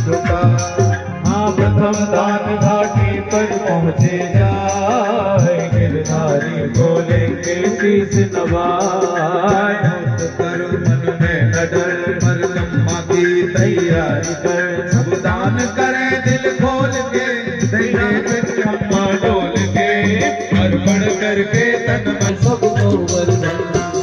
झुका। हाँ प्रथम दान घाटी पर पहुँचे जाए, गिरधारी बोलेंगे शीश नवाए। करो मन में न डर, परदम्मा की तैयारी कर। सब दान करें दिल खोल के, देंगे अम्मा डोल के। अर्पण करके तन मन सबको वरदान।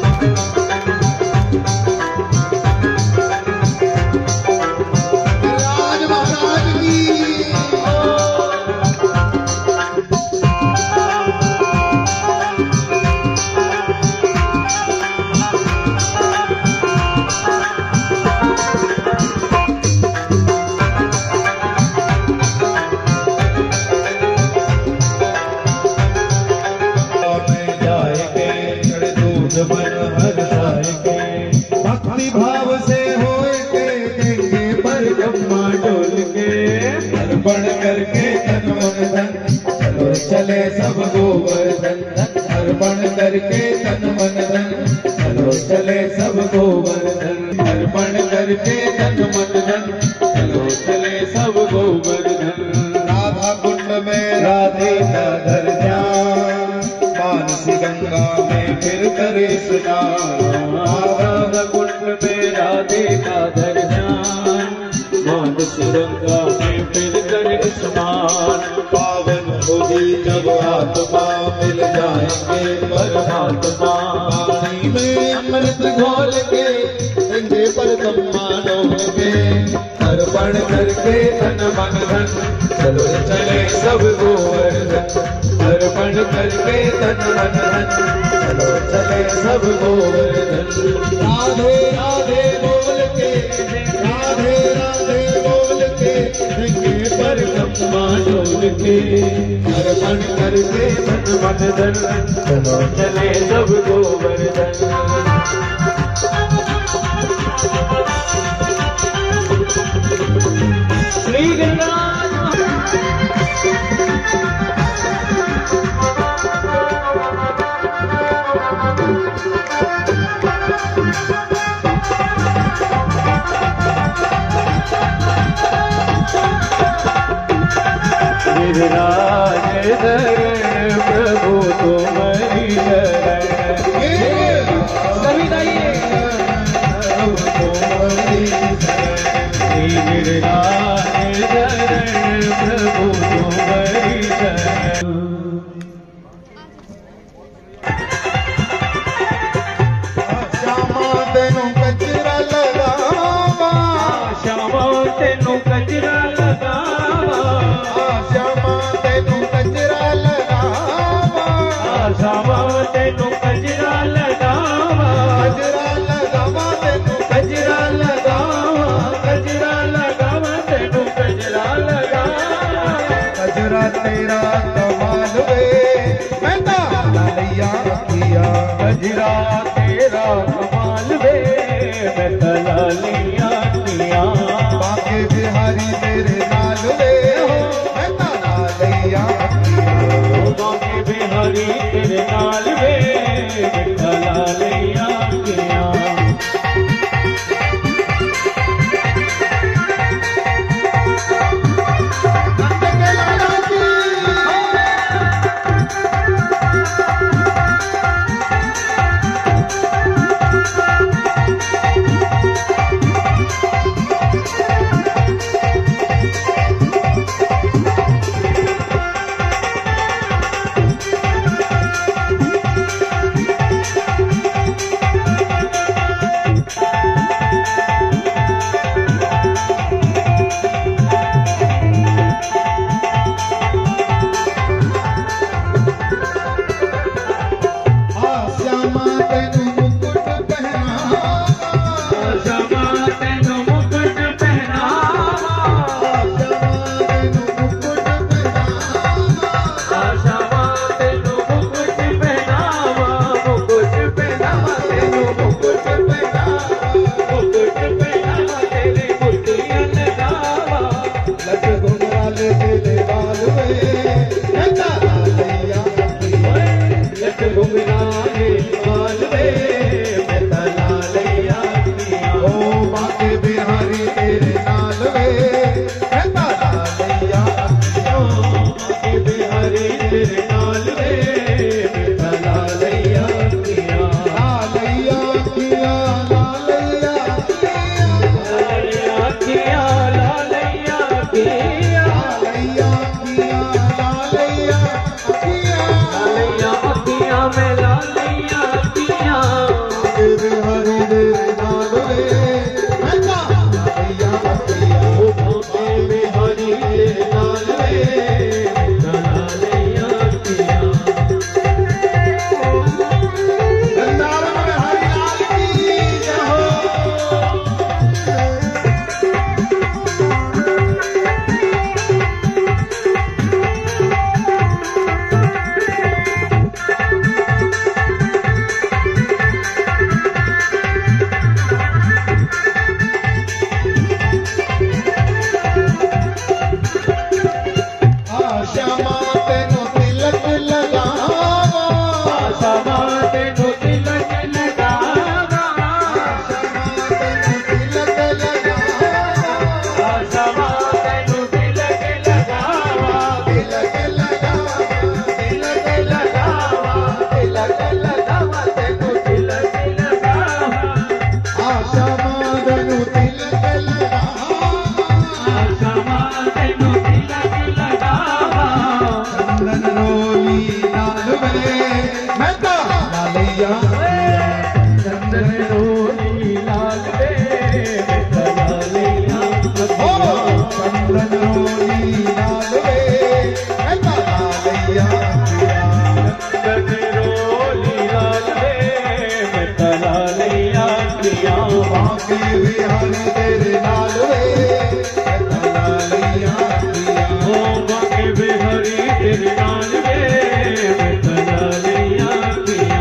भक्ति भाव से होए के देंगे परिक्रमा डोल के। अर्पण करके तन मन धन, चलो चले सब गोवर्धन। अर्पण करके तन मन धन, चलो चले सब गोवर्धन। अर्पण करके तन मन धन, चलो चले सब गोवर्धन। राधा कुंड में राधे का धर ध्यान, मानसी गंगा में फिर करे स्नान। राधा कुंड में राधे का धर ध्यान, मानसी गंगा में फिर करे स्नान। पावन होगी जब आत्मा, मिल जाएंगे परमात्मा। पानी में अमृत घोल के देंगे परदम्मा डोल के। अर्पण करके तन मन धन, चलो चले सब गोवर्धन। अर्पण करके तन मन धन, चलो चले सब गोवर्धन। राधे राधे बोल के, राधे राधे बोल के देंगे परदम्मा डोल के। अर्पण करके तन मन धन, चलो चले सब गोवर्धन। श्री गिरिराज शरण प्रभु तुम्हारी शरण। सभी गाइए गिरिराज शरण प्रभु तुम्हारी शरण। श्यामा तेनू कचरा लगावा, श्यामा तेनू कचरा लगावा। श्यामा तेनू कचरा लगावा, श्यामा तेनू कचरा लगावा। कचरा लगावा तेनू कचरा लगावा, कचरा लगावा तेनू कचरा लगावा। बिहारी तेरे नाल वे लालैया किया लालैया किया लालैया किया लालैया किया लालैया किया लालैया किया लालैया किया मैं लालैया किया बिहारी तेरे नाल वे लालैया किया बिहारी तेरे नाल वे बिहारी तेरे नाल वे लालैया किया हो बाके बिहारी तेरे नाल वे लालैया किया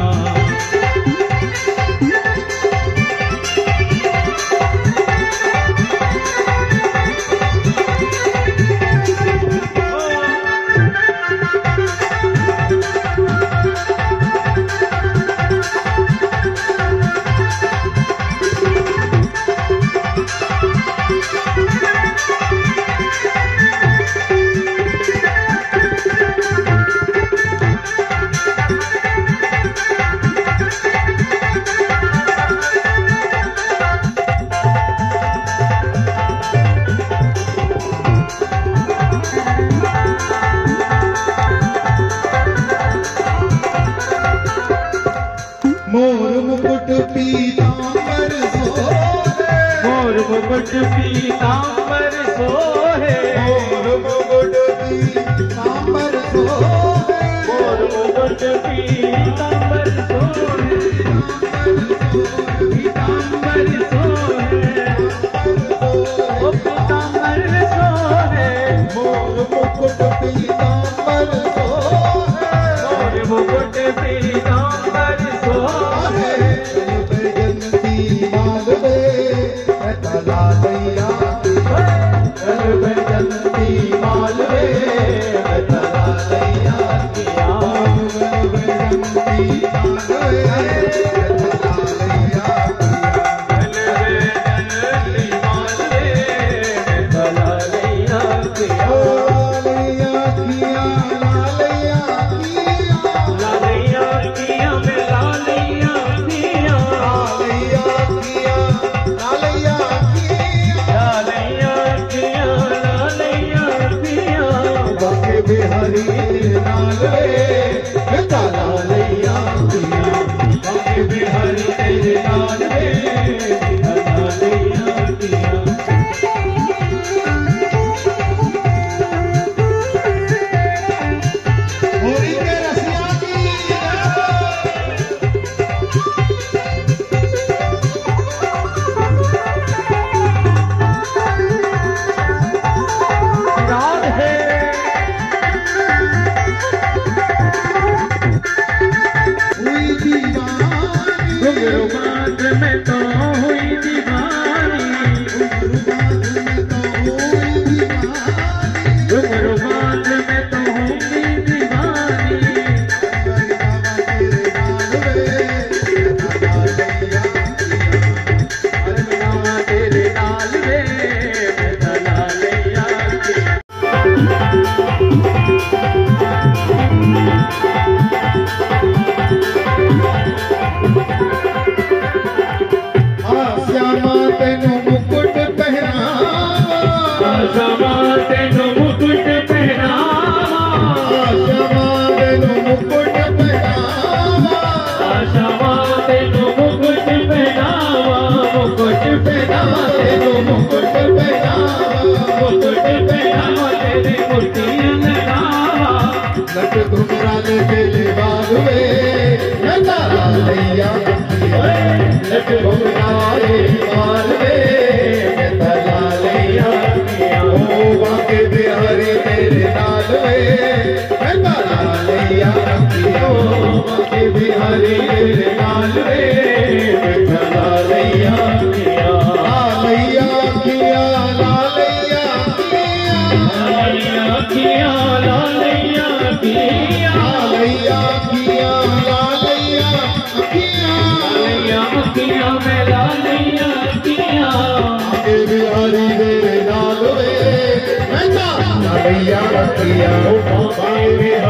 मोर मुकुट पीतांबर सोहे मोर मुकुट पीतांबर सोहे मोर मुकुट पीतांबर सोहे मोर मुकुट पीतांबर सोहे पीतांबर सोहे ओ पीतांबर सोहे मोर मुकुट पीतांबर सोहे मोर मुकुट पीतांबर सोहे जयंती मालवे लालैया जयंती मालवे लालैया किया जयंती मालवे लालैया बिहारी तेरे नाल वे लालैया किया बाके बिहारी तेरे नाल वे लालैया किया होरी के रसिया की रात है बात में तो हुई दीवानी बात में तो होंगी दीवानी तेरे नाल वे लालैया किया लट घुमरान के बालवे नंदा लालैया लट घुमराए बालवे नंदा लालैया ओ बाके बिहारी तेरे नाल वे नंदा लालैया ओ बाके बिहारी तेरे नाल वे नंदा लालैया लालैया किया लालैया किया लालैया किया लालैया किया लालैया किया लालैया किया मैं लालैया किया आगे बिहारी तेरे नाल वे नंदा लालैया किया ओ बाके